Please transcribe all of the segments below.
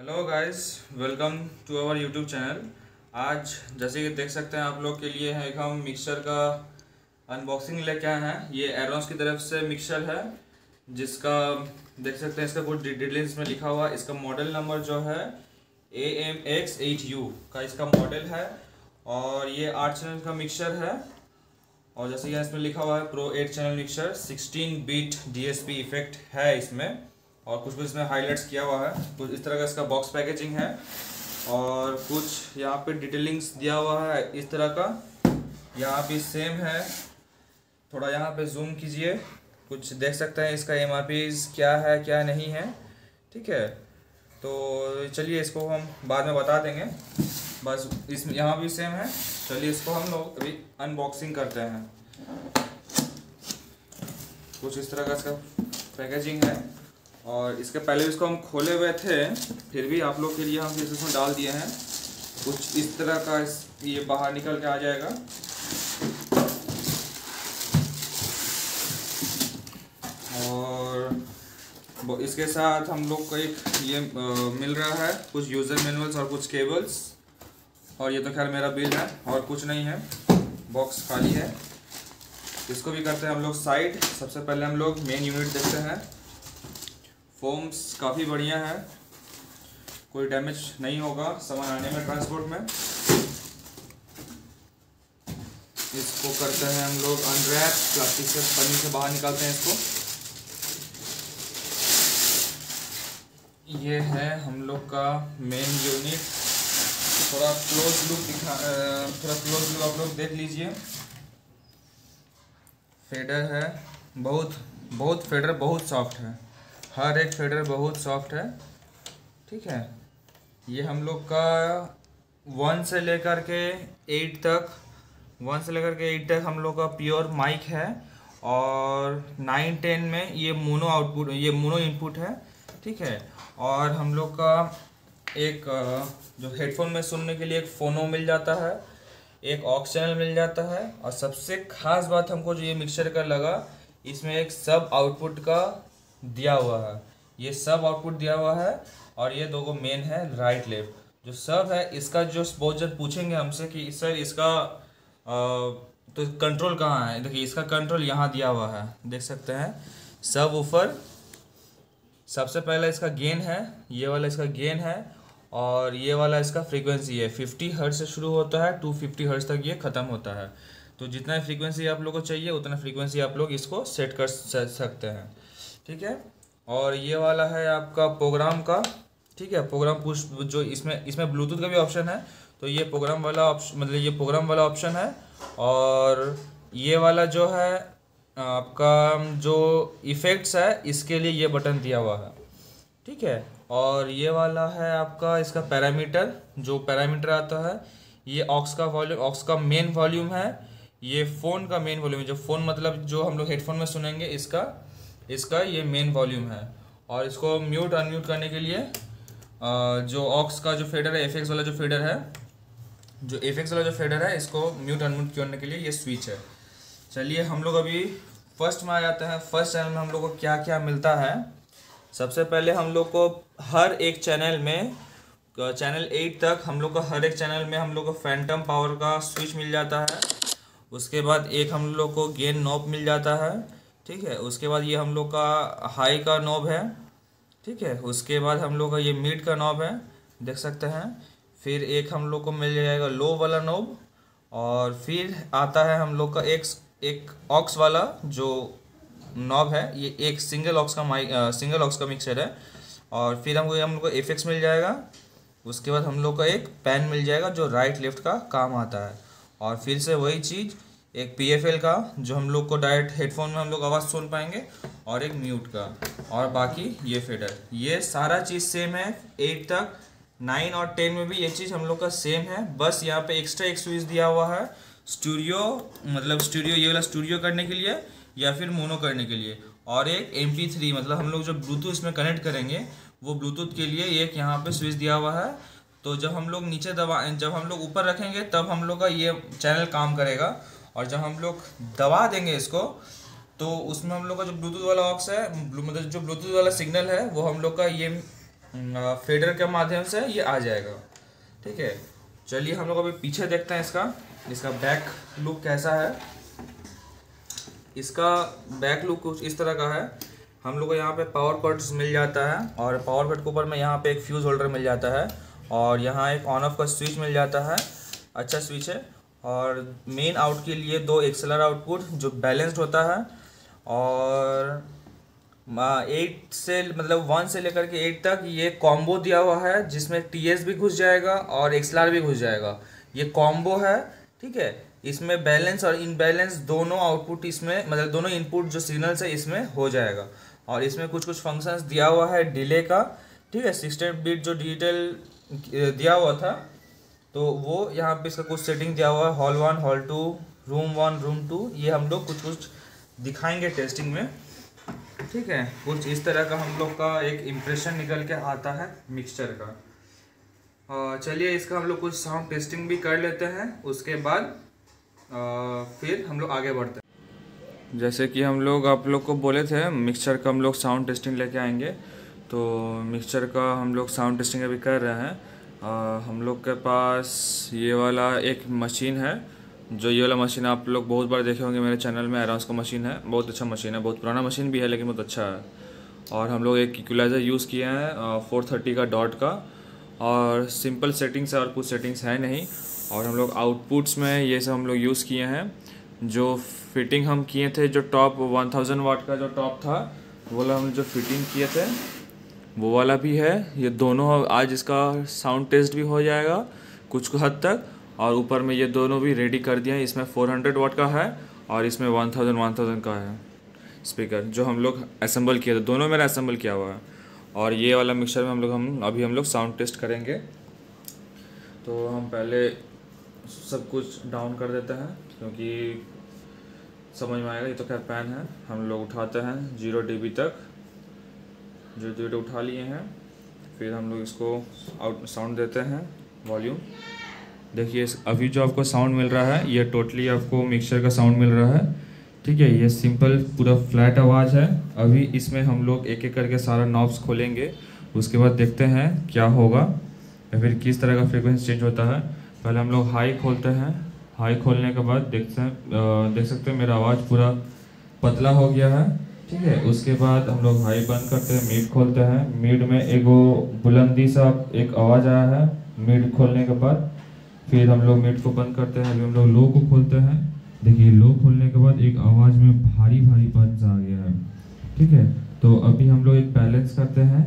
Hello guys, welcome to our YouTube channel. आज जैसे कि देख सकते हैं आप लोग के लिए है एक हम मिक्सर का अनबॉक्सिंग लेके आए हैं। ये एरोन्स की तरफ से मिक्सर है जिसका देख सकते हैं, इसका कुछ डिटेल्स में लिखा हुआ है। इसका मॉडल नंबर जो है AMX8U का इसका मॉडल है और ये 8 चैनल का मिक्सर है। और जैसे कि इसमें लिखा हुआ है pro 8 channel mixer, 16 beat DSP effect है इसमें और कुछ इसमें हाईलाइट्स किया हुआ है। कुछ इस तरह का इसका बॉक्स पैकेजिंग है और कुछ यहाँ पे डिटेलिंग्स दिया हुआ है इस तरह का। यहाँ पे सेम है, थोड़ा यहाँ पे जूम कीजिए, कुछ देख सकते हैं इसका MRP क्या है क्या नहीं है। ठीक है, तो चलिए इसको हम बाद में बता देंगे। बस इसमें यहाँ भी सेम है। चलिए इसको हम लोग अभी अनबॉक्सिंग करते हैं। कुछ इस तरह का इसका पैकेजिंग है और इसके पहले इसको हम खोले हुए थे, फिर भी आप लोग के लिए हम इसमें डाल दिए हैं। कुछ इस तरह का ये बाहर निकल के आ जाएगा और इसके साथ हम लोग को एक ये मिल रहा है कुछ यूज़र मैनुअल्स और कुछ केबल्स। और ये तो खैर मेरा बिल है और कुछ नहीं है, बॉक्स खाली है। इसको भी करते हैं हम लोग साइड। सबसे पहले हम लोग मेन यूनिट देखते हैं। फोम्स काफ़ी बढ़िया है, कोई डैमेज नहीं होगा सामान आने में, ट्रांसपोर्ट में। इसको करते हैं हम लोग अनरैप, प्लास्टिक से पन्नी से बाहर निकालते हैं इसको। ये है हम लोग का मेन यूनिट। थोड़ा क्लोज लुक आप लोग देख लीजिए। फेडर है, बहुत फेडर बहुत सॉफ्ट है, हर एक फेडर बहुत सॉफ्ट है। ठीक है, ये हम लोग का 1 से लेकर के 8 तक हम लोग का प्योर माइक है और 9-10 में ये मोनो इनपुट है। ठीक है, और हम लोग का एक जो हेडफोन में सुनने के लिए एक फोनो मिल जाता है, एक ऑक्स चैनल मिल जाता है और सबसे खास बात हमको जो ये मिक्सर का लगा, इसमें एक सब आउटपुट का दिया हुआ है। ये सब आउटपुट दिया हुआ है और ये दो मेन है, राइट लेफ्ट। जो सब है इसका, जो बहुत जन पूछेंगे हमसे कि सर इसका तो कंट्रोल कहाँ है, देखिए इसका कंट्रोल यहाँ दिया हुआ है, देख सकते हैं। सब ऊपर सबसे पहला इसका गेन है, ये वाला इसका गेन है और ये वाला इसका फ्रीक्वेंसी है। 50 हर्ट्ज से शुरू होता है, 250 हर्ट्ज तक ये ख़त्म होता है। तो जितना फ्रीक्वेंसी आप लोग को चाहिए उतना फ्रीक्वेंसी आप लोग इसको सेट कर सकते हैं। ठीक है, और ये वाला है आपका प्रोग्राम का। ठीक है, प्रोग्राम पुश, जो इसमें ब्लूटूथ का भी ऑप्शन है, तो ये प्रोग्राम वाला ऑप्शन, मतलब ये प्रोग्राम वाला ऑप्शन है। और ये वाला जो है आपका जो इफ़ेक्ट्स है, इसके लिए ये बटन दिया हुआ है। ठीक है, और ये वाला है आपका इसका पैरामीटर, जो पैरामीटर आता है, ये ऑक्स का मेन वॉल्यूम है। ये फ़ोन का मेन वॉल्यूम है, जो फ़ोन मतलब जो हम लोग हेडफोन में सुनेंगे, इसका ये मेन वॉल्यूम है। और इसको म्यूट अनम्यूट करने के लिए जो ऑक्स का जो फेडर है, एफएक्स वाला जो फेडर है, इसको म्यूट अनम्यूट करने के लिए ये स्विच है। चलिए हम लोग अभी फर्स्ट में आ जाते हैं। फर्स्ट चैनल में हम लोग को क्या क्या मिलता है। सबसे पहले हम लोग को हर एक चैनल में, चैनल 8 तक हम लोग को हर एक चैनल में हम लोग को फैंटम पावर का स्विच मिल जाता है। उसके बाद एक हम लोग को गेन नॉब मिल जाता है। ठीक है, उसके बाद ये हम लोग का हाई का नॉब है। ठीक है, उसके बाद हम लोग का ये मिड का नॉब है, देख सकते हैं। फिर एक हम लोग को मिल जाएगा लो वाला नॉब और फिर आता है हम लोग का एक ऑक्स वाला जो नॉब है। ये एक सिंगल ऑक्स का मिक्सर है। और फिर हम लोग को एफएक्स मिल जाएगा। उसके बाद हम लोग का एक पैन मिल जाएगा जो राइट लेफ्ट का काम आता है। और फिर से वही चीज़, एक PFL का जो हम लोग को डायरेक्ट हेडफोन में हम लोग आवाज़ सुन पाएंगे, और एक म्यूट का, और बाकी ये फेडर। ये सारा चीज़ सेम है 8 तक। 9 और 10 में भी ये चीज़ हम लोग का सेम है। बस यहाँ पे एक्स्ट्रा एक स्विच दिया हुआ है स्टूडियो, मतलब स्टूडियो, ये वाला स्टूडियो करने के लिए या फिर मोनो करने के लिए। और एक MP3, मतलब हम लोग जो ब्लूटूथ इसमें कनेक्ट करेंगे वो ब्लूटूथ के लिए एक यहाँ पे स्विच दिया हुआ है। तो जब हम लोग जब हम लोग ऊपर रखेंगे तब हम लोग का ये चैनल काम करेगा, और जब हम लोग दबा देंगे इसको तो उसमें हम लोग का जो ब्लूटूथ वाला ऑक्स है, मतलब जो ब्लूटूथ वाला सिग्नल है, वो हम लोग का ये फेडर के माध्यम से ये आ जाएगा। ठीक है, चलिए हम लोग अभी पीछे देखते हैं इसका बैक लुक कैसा है। इसका बैक लुक कुछ इस तरह का है। हम लोग को यहाँ पे पावर कॉर्ड्स मिल जाता है और पावर कॉर्ड के ऊपर में यहाँ पे एक फ्यूज़ होल्डर मिल जाता है और यहाँ एक ऑन ऑफ का स्विच मिल जाता है। अच्छा स्विच है। और मेन आउट के लिए 2 एक्सेलर आउटपुट जो बैलेंस्ड होता है और 8 से मतलब 1 से लेकर के 8 तक ये कॉम्बो दिया हुआ है जिसमें टीएस भी घुस जाएगा और एक्सएलआर भी घुस जाएगा। ये कॉम्बो है। ठीक है, इसमें बैलेंस और इनबैलेंस दोनों आउटपुट इसमें मतलब दोनों इनपुट जो सिग्नल्स है इसमें हो जाएगा। और इसमें कुछ फंक्शंस दिया हुआ है डिले का। ठीक है, 16 बिट जो डिजिटल दिया हुआ था तो वो यहाँ पे इसका कुछ सेटिंग दिया हुआ है। हॉल 1 हॉल 2 रूम 1 रूम 2 ये हम लोग कुछ दिखाएंगे टेस्टिंग में। ठीक है, कुछ इस तरह का हम लोग का एक इम्प्रेशन निकल के आता है मिक्सचर का। चलिए इसका हम लोग कुछ साउंड टेस्टिंग भी कर लेते हैं, उसके बाद फिर हम लोग आगे बढ़ते हैं। जैसे कि हम लोग आप लोग को बोले थे मिक्सचर का हम लोग साउंड टेस्टिंग लेके आएंगे, तो मिक्सचर का हम लोग साउंड टेस्टिंग अभी कर रहे हैं। हम लोग के पास ये वाला एक मशीन है, जो ये वाला मशीन आप लोग बहुत बार देखे होंगे मेरे चैनल में। एरांस का मशीन है, बहुत अच्छा मशीन है, बहुत पुराना मशीन भी है लेकिन बहुत अच्छा है। और हम लोग एक इक्वलाइज़र यूज़ किए हैं 430 का डॉट का, और सिंपल सेटिंग्स है और कुछ सेटिंग्स है नहीं। और हम लोग आउटपुट्स में ये सब हम लोग यूज़ किए हैं। जो फिटिंग हम किए थे, जो टॉप 1000 वाट का जो टॉप था वो वाला हम जो फिटिंग किए थे वो वाला भी है। ये दोनों आज इसका साउंड टेस्ट भी हो जाएगा कुछ हद तक। और ऊपर में ये दोनों भी रेडी कर दिए हैं। इसमें 400 वाट का है और इसमें 1000 का है स्पीकर, जो हम लोग असेंबल किए थे। दोनों मेरा असेंबल किया हुआ है। और ये वाला मिक्सचर में हम लोग साउंड टेस्ट करेंगे। तो हम पहले सब कुछ डाउन कर देते हैं क्योंकि समझ में आएगा। ये तो खैर पैन है, हम लोग उठाते हैं 0 dB तक। जो 0 उठा लिए हैं, फिर हम लोग इसको आउट साउंड देते हैं वॉल्यूम। देखिए अभी जो आपको साउंड मिल रहा है ये टोटली आपको मिक्सचर का साउंड मिल रहा है। ठीक है, ये सिंपल पूरा फ्लैट आवाज़ है। अभी इसमें हम लोग एक एक करके सारा नॉब्स खोलेंगे, उसके बाद देखते हैं क्या होगा या फिर किस तरह का फ्रीक्वेंसी चेंज होता है। पहले हम लोग हाई खोलते हैं। हाई खोलने के बाद देख सकते हैं मेरा आवाज़ पूरा पतला हो गया है। ठीक है, उसके बाद हम लोग हाई बंद करते हैं, मिड खोलते हैं। मिड में एक बुलंदी सा एक आवाज़ आया है मिड खोलने के बाद। फिर हम लोग मिड को बंद करते हैं। अभी हम लोग लो को खोलते हैं। देखिए लो खोलने के बाद एक आवाज़ में भारी पंच आ गया है। ठीक है, तो अभी हम लोग एक बैलेंस करते हैं,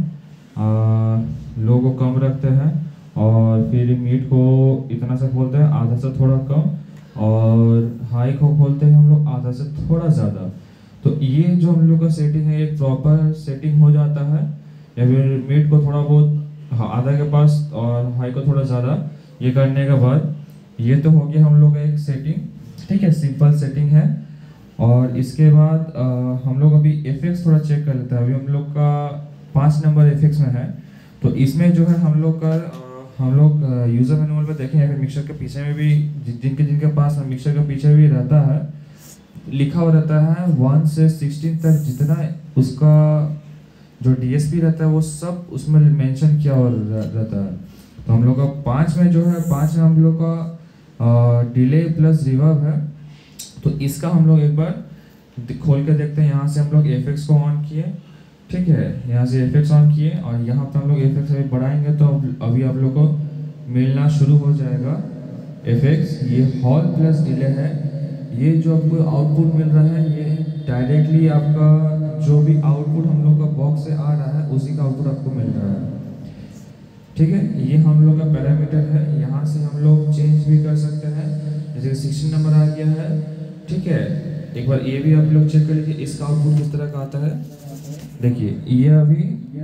लो को कम रखते हैं और फिर मिड को इतना सा खोलते हैं, आधा से थोड़ा कम, और हाई को खोलते हैं हम लोग आधा से थोड़ा ज़्यादा। तो ये जो हम लोग का सेटिंग है एक प्रॉपर सेटिंग हो जाता है। या फिर मिड को थोड़ा बहुत आधा के पास और हाई को थोड़ा ज़्यादा, ये करने के बाद ये तो हो गया हम लोग का एक सेटिंग। ठीक है, सिंपल सेटिंग है। और इसके बाद हम लोग अभी एफेक्ट्स थोड़ा चेक कर लेते हैं। अभी हम लोग का 5 नंबर एफेक्ट्स में है। तो इसमें जो है हम लोग यूज़र मैनुअल पे देखें या फिर मिक्सर के पीछे में भी जिनके पास मिक्सर के पीछे भी रहता है, लिखा हुआ रहता है 1 से 16 तक जितना उसका जो डीएसपी रहता है वो सब उसमें मेंशन किया हुआ रहता है। तो हम लोग का 5 में जो है 5 में हम लोग का डिले प्लस रिवर्ब है। तो इसका हम लोग एक बार खोल के देखते हैं। यहाँ से हम लोग एफेक्ट्स को ऑन किए। ठीक है, यहाँ से एफेक्ट्स ऑन किए और यहाँ पर हम लोग एफेक्ट्स अभी बढ़ाएंगे तो अभी आप लोग को मिलना शुरू हो जाएगा एफेक्ट्स। ये हॉल प्लस डिले है। ये जो आपको आउटपुट मिल रहा है ये डायरेक्टली आपका जो भी आउटपुट हम लोग का बॉक्स से आ रहा है उसी का आउटपुट आपको मिल रहा है। ठीक है, ये हम लोग का पैरामीटर है। यहाँ से हम लोग चेंज भी कर सकते हैं, जैसे 16 नंबर आ गया है। ठीक है, एक बार ये भी आप लोग चेक कर लीजिए इसका आउटपुट किस तरह का आता है। देखिए ये अभी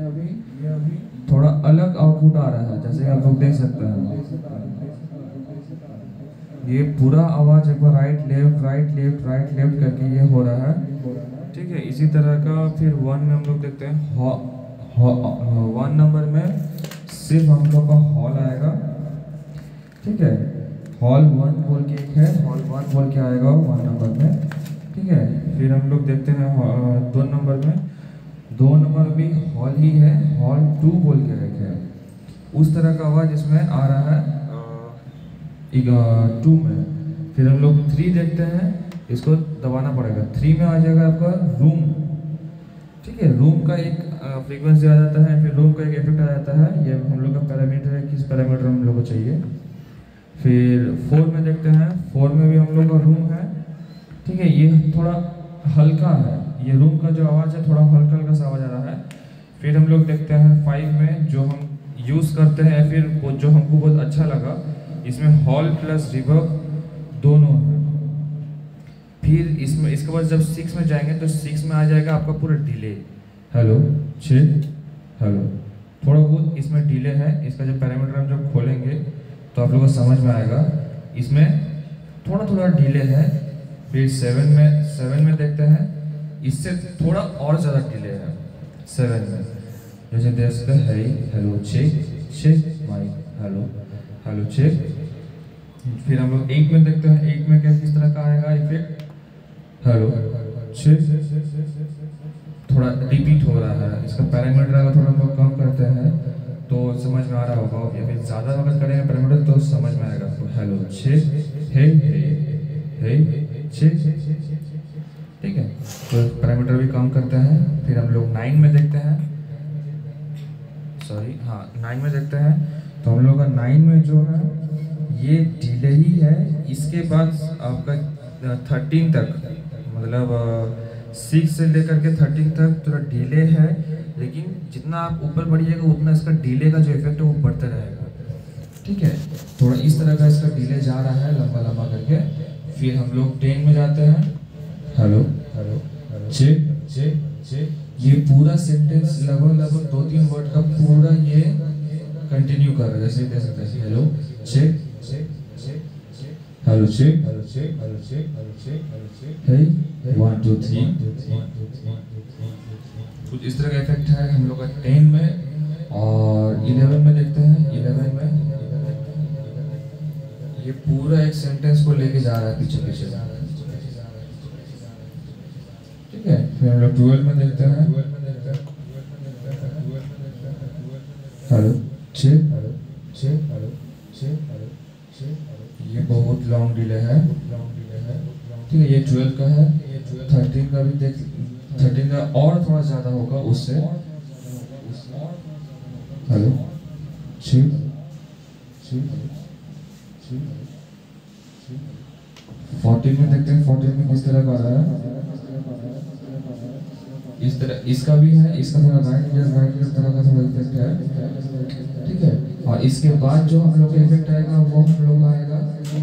थोड़ा अलग आउटपुट आ रहा है, जैसे आप लोग देख सकते हैं। ये पूरा आवाज़ एक बार राइट लेफ्ट करके ये हो रहा है। ठीक है, इसी तरह का फिर 1 में हम लोग देखते हैं 1 नंबर में सिर्फ हम लोग का हॉल आएगा। ठीक है, हॉल 1 बोल के एक है, हॉल 1 बोल के आएगा 1 नंबर में। ठीक है, फिर हम लोग देखते हैं 2 नंबर में 2 नंबर भी हॉल ही है, हॉल 2 बोल के रखे है। उस तरह का आवाज़ इसमें आ रहा है 2 में। फिर हम लोग 3 देखते हैं, इसको दबाना पड़ेगा। 3 में आ जाएगा आपका रूम, ठीक है। रूम का एक फ्रीक्वेंसी आ जाता है, फिर रूम का एक इफेक्ट आ जाता है। ये हम लोग का पैरामीटर है, किस पैरामीटर हम लोग को चाहिए। फिर 4 में देखते हैं, 4 में भी हम लोग का रूम है, ठीक है। ये थोड़ा हल्का है, ये रूम का जो आवाज़ है थोड़ा हल्का हल्का सा आवाज़ आ रहा है। फिर हम लोग देखते हैं 5 में, जो हम यूज़ करते हैं, फिर वो जो हमको बहुत अच्छा लगा, इसमें हॉल प्लस रिवर्ब दोनों है। फिर इसमें इसके बाद जब 6 में जाएंगे तो 6 में आ जाएगा आपका पूरा डिले। हेलो चेक, हेलो, थोड़ा बहुत इसमें डिले है। इसका जो पैरामीटर हम जब खोलेंगे तो आप लोगों को समझ में आएगा, इसमें थोड़ा थोड़ा डिले है। फिर 7 में देखते हैं, इससे थोड़ा और ज़्यादा डिले है 7 में। जैसे देख सकते हैं, hello check check mic, hello hello check. फिर हम लोग 8 में देखते हैं, 8 में क्या किस तरह का आएगा इफेक्ट, हेलो चेक, थोड़ा रिपीट हो रहा है। इसका पैरामीटर अगर थोड़ा हम लोग कम करते हैं तो समझ में आ रहा होगा, या फिर ज़्यादा अगर करेंगे पैरामीटर तो समझ में आएगा आपको। हेलो चेक, हे चेक, ठीक है। तो पैरामीटर भी कम करते हैं। फिर हम लोग 9 में देखते हैं, सॉरी हाँ 9 में देखते हैं, तो हम लोग का 9 में जो है ये डिले ही है। इसके बाद आपका 13 तक, मतलब 6 से लेकर के 13 तक थोड़ा डिले है, लेकिन जितना आप ऊपर बढ़िएगा उतना इसका डिले का जो इफेक्ट है वो बढ़ता रहेगा, ठीक है। थोड़ा इस तरह का इसका डिले जा रहा है लंबा लंबा करके। फिर हम लोग 10 में जाते हैं, hello hello check check check. ये पूरा सेंटेंस लगभग 2-3 वर्ड का पूरा ये कंटिन्यू कर रहा है। जैसे देख सकते हैं, hello check check check, hello check hello check hello check hello check hello check, hey 1 2 3 कुछ इस तरह का इफेक्ट है हम लोग का 10 में। और 11 में देखते हैं, 11 में ये पूरा एक सेंटेंस को लेके जा रहा है पीछे पीछे, ठीक है। फिर हम लोग 12 में देखते हैं, hello check hello check hello check hello check. ये बहुत लॉन्ग डिले है, ठीक है। ये 12 का है। 13 का भी देख, 13 का और थोड़ा ज़्यादा होगा उससे, हेलो चेक चेक चेक। 14 में देखते हैं, 14 में किस तरह का आ रहा है, इस तरह इसका भी है। इसका थोड़ा राइट तरह का थोड़ा इफेक्ट है, ठीक है। और इसके बाद जो हम लोग का इफेक्ट आएगा वो हम लोग आएगा,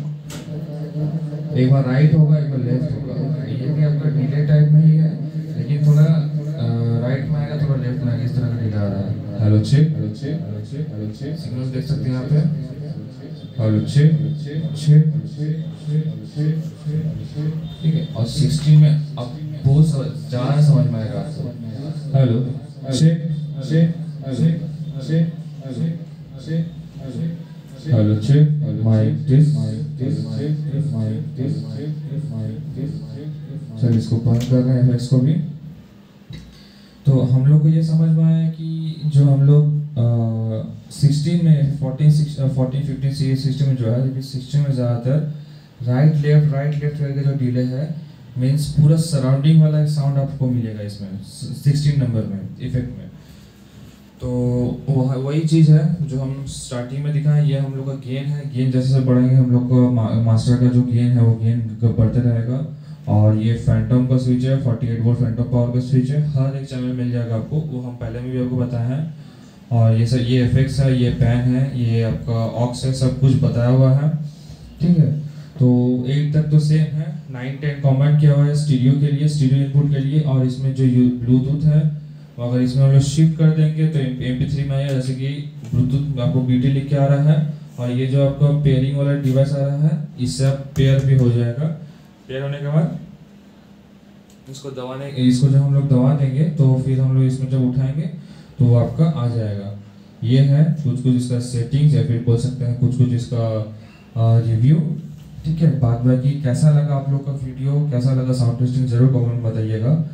एक बार राइट होगा एक बार लेफ्ट होगा। ये भी आपका डिले टाइप में ही है, लेकिन थोड़ा राइट में आएगा थोड़ा लेफ्ट में आएगा, इस तरह का डिले आ रहा है। Hello check hello check hello check hello check, signal देख सकते हैं यहाँ पे, हेलो चेक चेक चेक, ठीक है। और 16 में अब बहुत ज़्यादा समझ में आएगा आपको, hello check check check check check, hello check mic test mic test. चल इसको बंद कर रहे हैं इफेक्ट्स को भी। तो हम लोग को ये समझ में आया कि जो हम लोग 16 में 14 15 16 में जो है, 16 में ज़्यादातर राइट लेफ्ट करके जो डिले है, मीन्स पूरा सराउंडिंग वाला एक साउंड आपको मिलेगा इसमें 16 नंबर में इफेक्ट में। तो वही चीज़ है जो हम स्टार्टिंग में दिखाएं। ये हम लोग का गेन है, गेन जैसे जैसे बढ़ेंगे हम लोग का मास्टर का जो गेन है वो गेन बढ़ते रहेगा। और ये फैंटम का स्विच है, 48 वोल्ट फैंटम पावर का स्विच है, हर एक चैनल मिल जाएगा आपको, वो हम पहले में भी आपको बताया है। और ये सर ये एफेक्ट्स है, ये पैन है, ये आपका ऑक्स है, सब कुछ बताया हुआ है, ठीक है। तो 8 तक तो सेम है, 9 10 कॉम्बाइन किया हुआ है स्टीरियो के लिए, स्टीरियो इनपुट के लिए। और इसमें जो ब्लूटूथ है, अगर इसमें हम लोग शिफ्ट कर देंगे तो MP3 में आएगा, जैसे कि ब्लूटूथ आपको BT लिख के आ रहा है। और ये जो आपका पेयरिंग वाला डिवाइस आ रहा है, इससे आप पेयर भी हो जाएगा। पेयर होने के बाद इसको जब हम लोग दबा देंगे तो फिर हम लोग इसमें जब उठाएंगे तो वो आपका आ जाएगा। ये है कुछ इसका सेटिंग्स, या फिर बोल सकते हैं कुछ इसका रिव्यू, ठीक है। बाद बाकी कैसा लगा आप लोग का वीडियो, कैसा लगा साउंड टेस्टिंग, जरूर कमेंट बताइएगा।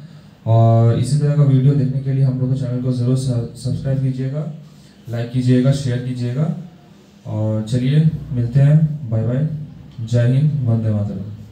और इसी तरह का वीडियो देखने के लिए हम लोग के चैनल को ज़रूर सब्सक्राइब कीजिएगा, लाइक कीजिएगा, शेयर कीजिएगा। और चलिए मिलते हैं, बाय बाय, जय हिंद, वंदे मातरम।